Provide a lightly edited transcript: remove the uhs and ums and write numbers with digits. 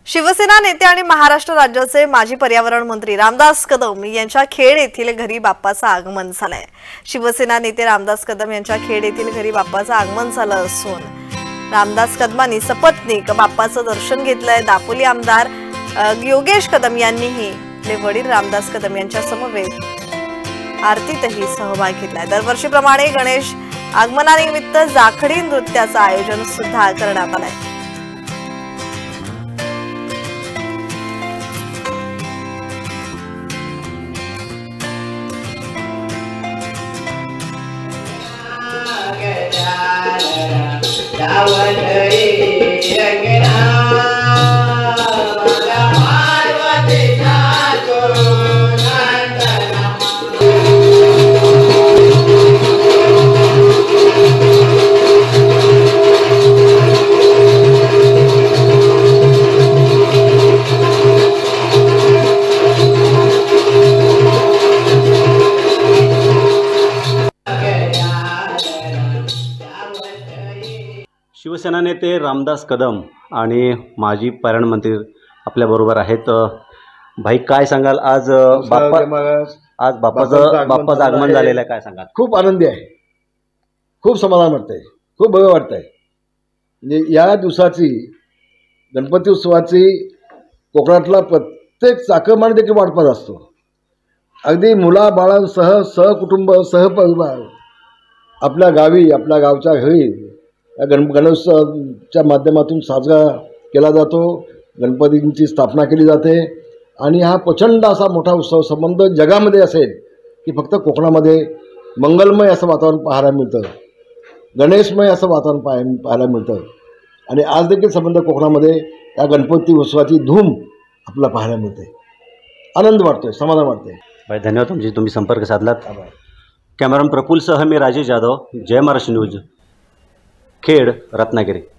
शिवसेना नेते आणि महाराष्ट्र राज्याचे माजी पर्यावरण मंत्री रामदास कदम यांच्या खेड येथील घरी बाप्पाचं आगमन झालंय। शिवसेना नेते रामदास कदम यांच्या खेड येथील घरी बाप्पाचं आगमन झालं असून रामदास कदमांनी सपत्नीक बाप्पाचं दर्शन घेतलंय। दापोली आमदार योगेश कदम यांनीही आपले वडील रामदास कदम यांच्या समवेत आरतीतही सहभाग घेतलाय। दरवर्षीप्रमाणे गणेश आगमनानिमित्त जाखडी नृत्याचं आयोजन सुद्धा करण्यात आलंय। शिवसेना नेते रामदास कदम आणि माजी पर्यावरण मंत्री आपल्या बरोबर आहेत। भाई काय सांगाल, आज बाप्पाचं आगमन झालेलं आहे, काय सांगाल? खूप आनंदी आहे, खूप समाधान वाटतंय, खूप भव्य वाटतंय। म्हणजे या दिवसाची गणपती उत्सवाची कोकणातला प्रत्येक चाकरमानी देखील वाट पाहत असतो। अगदी मुलाबाळांसह सहकुटुंब सहपरिवार आपल्या गावी आपल्या गावच्या घरी गणेशोत्सवाच्या माध्यमातून साजरा केला जातो। गणपतींची स्थापना केली जाते आणि हा प्रचंड असा मोठा उत्सव संबंध जगामध्ये असेल की फक्त कोकणामध्ये मंगलमय असं वातावरण पाहायला मिळतं, गणेशमय असं वातावरण पाहायला मिळतं। आणि आज देखील संबंध कोकणामध्ये या गणपती उत्सवाची धूम आपल्याला पाहायला मिळते। आनंद वाटतोय, समाधान वाटतंय। भाई धन्यवाद, तुम्ही संपर्क साधलात। कॅमेरामन प्रफुल्ल सह मी राजेश जाधव, जय महाराष्ट्र न्यूज, खेड, रत्नागिरी।